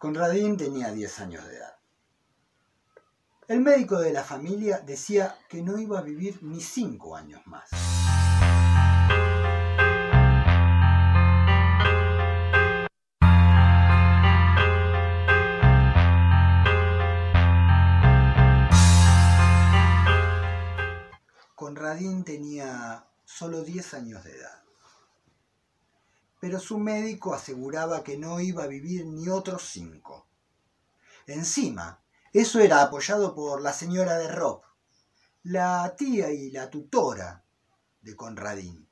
Conradin tenía 10 años de edad. El médico de la familia decía que no iba a vivir ni 5 años más. Conradin tenía solo 10 años de edad, pero su médico aseguraba que no iba a vivir ni otros 5. Encima, eso era apoyado por la señora de Rob, la tía y la tutora de Conradin.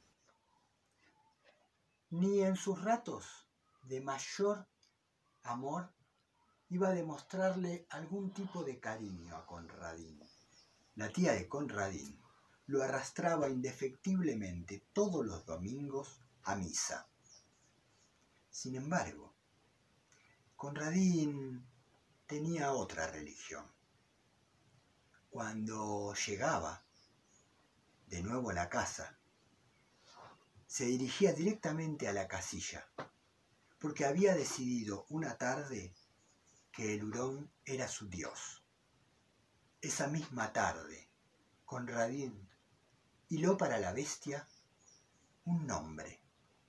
Ni en sus ratos de mayor amor iba a demostrarle algún tipo de cariño a Conradin. La tía de Conradin lo arrastraba indefectiblemente todos los domingos a misa. Sin embargo, Conradin tenía otra religión. Cuando llegaba de nuevo a la casa, se dirigía directamente a la casilla, porque había decidido una tarde que el hurón era su dios. Esa misma tarde, Conradin hiló para la bestia un nombre: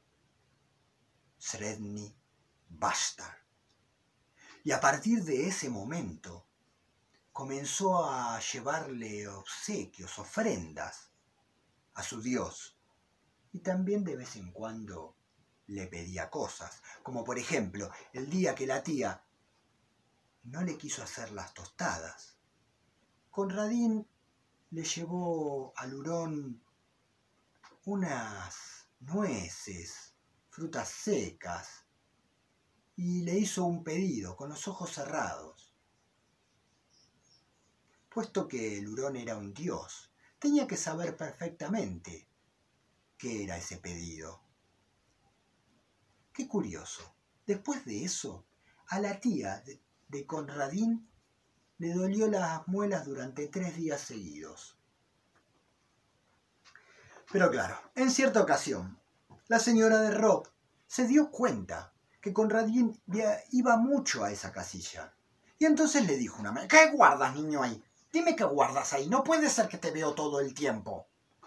Sredni Vashtar. Y a partir de ese momento comenzó a llevarle obsequios, ofrendas a su dios. Y también de vez en cuando le pedía cosas, como por ejemplo el día que la tía no le quiso hacer las tostadas. Conradin le llevó al hurón unas nueces, frutas secas, y le hizo un pedido con los ojos cerrados. Puesto que el hurón era un dios, tenía que saber perfectamente qué era ese pedido. Qué curioso. Después de eso, a la tía de Conradin le dolió las muelas durante 3 días seguidos. Pero claro, en cierta ocasión, la señora de Rob se dio cuenta que Conradin iba mucho a esa casilla. Y entonces le dijo una vez: ¿qué guardas, niño, ahí? Dime qué guardas ahí, no puede ser que te veo todo el tiempo.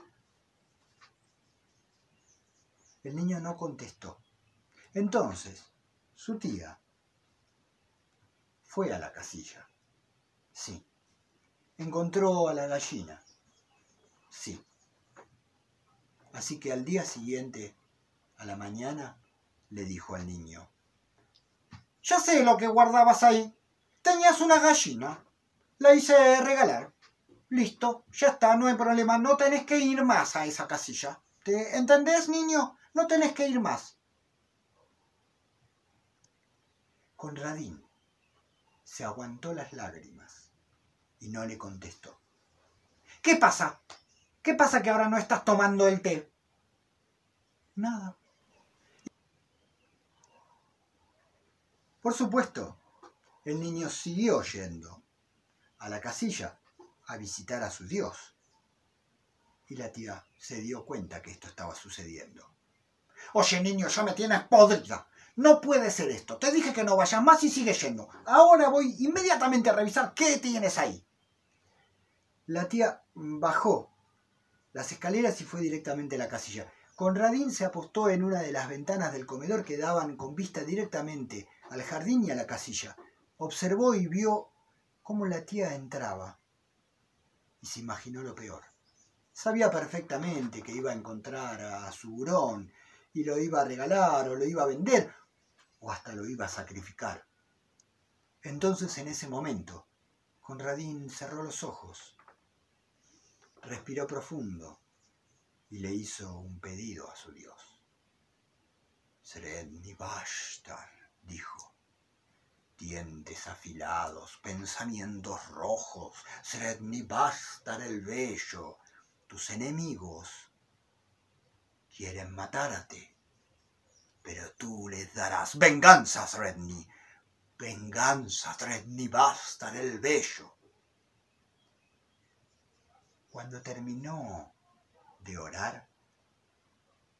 El niño no contestó. Entonces, su tía fue a la casilla. Sí. Encontró a la gallina. Sí. Así que al día siguiente, a la mañana, le dijo al niño: ya sé lo que guardabas ahí. Tenías una gallina. La hice regalar. Listo, ya está, no hay problema. No tenés que ir más a esa casilla. ¿Te entendés, niño? No tenés que ir más. Conradin se aguantó las lágrimas y no le contestó. ¿Qué pasa? ¿Qué pasa que ahora no estás tomando el té? Nada. Por supuesto, el niño siguió yendo a la casilla a visitar a su dios. Y la tía se dio cuenta que esto estaba sucediendo. Oye, niño, ya me tienes podrida. No puede ser esto. Te dije que no vayas más y sigues yendo. Ahora voy inmediatamente a revisar qué tienes ahí. La tía bajó las escaleras y fue directamente a la casilla. Conradin se apostó en una de las ventanas del comedor que daban con vista directamente al jardín y a la casilla. Observó y vio cómo la tía entraba y se imaginó lo peor. Sabía perfectamente que iba a encontrar a su hurón y lo iba a regalar o lo iba a vender o hasta lo iba a sacrificar. Entonces, en ese momento, Conradin cerró los ojos, respiró profundo y le hizo un pedido a su dios. Sredni Vashtar, dijo. Dientes afilados, pensamientos rojos, Sredni Vashtar el Bello. Tus enemigos quieren matarte, pero tú les darás venganza, Sredni. Venganza, Sredni Vashtar el Bello. Cuando terminó de orar,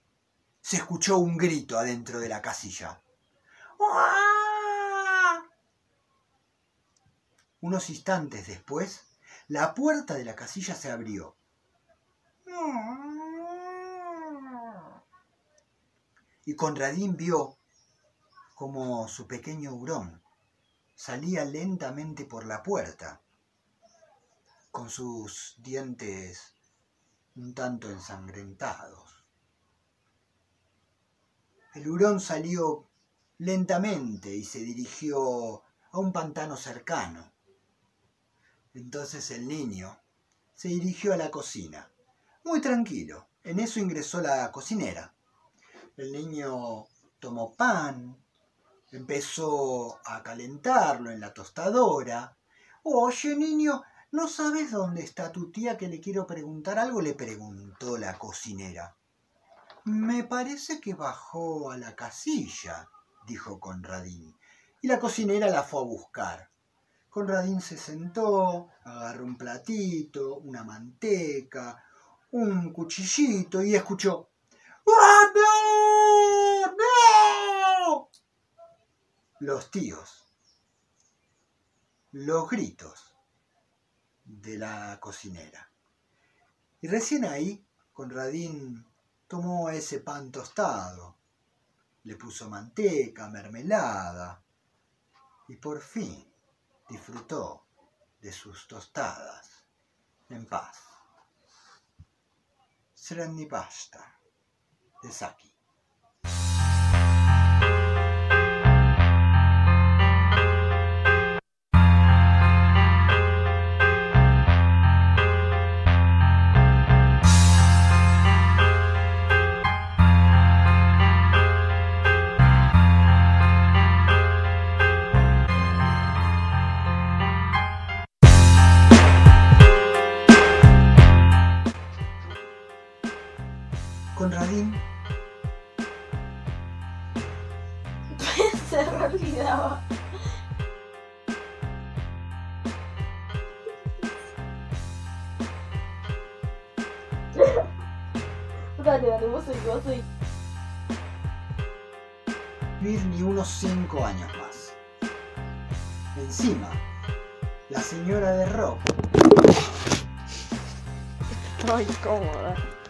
se escuchó un grito adentro de la casilla. ¡Ah! Unos instantes después, la puerta de la casilla se abrió. Y Conradín vio como su pequeño hurón salía lentamente por la puerta, con sus dientes un tanto ensangrentados. El hurón salió lentamente y se dirigió a un pantano cercano. Entonces el niño se dirigió a la cocina, muy tranquilo. En eso ingresó la cocinera. El niño tomó pan, empezó a calentarlo en la tostadora. «Oye, niño, ¿no sabes dónde está tu tía, que le quiero preguntar algo?», le preguntó la cocinera. «Me parece que bajó a la casilla», dijo Conradín, y la cocinera la fue a buscar. Conradín se sentó, agarró un platito, una manteca, un cuchillito y escuchó: ¡Ah, no! ¡No! Los tíos, los gritos de la cocinera. Y recién ahí, Conradín tomó ese pan tostado, le puso manteca, mermelada, y por fin disfrutó de sus tostadas en paz. Srennipasta de Saki. Conradín se me olvidaba. Dale, vos soy. vivir ni unos 5 años más. Encima, la señora de Rob. Estoy cómoda.